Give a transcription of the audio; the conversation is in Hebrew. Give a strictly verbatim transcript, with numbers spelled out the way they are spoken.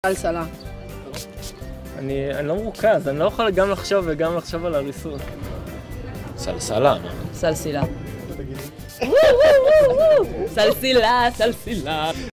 סלסלה. אני, אני לא מרוכז, אני לא יכול גם לחשוב וגם לחשוב על הריסות. סלסלה. סלסילה. סלסילה, סלסילה.